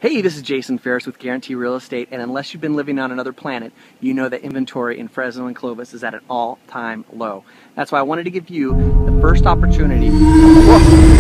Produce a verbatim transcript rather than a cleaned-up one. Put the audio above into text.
Hey, this is Jason Ferris with Guarantee Real Estate, and unless you've been living on another planet, you know that inventory in Fresno and Clovis is at an all-time low. That's why I wanted to give you the first opportunity. Whoa.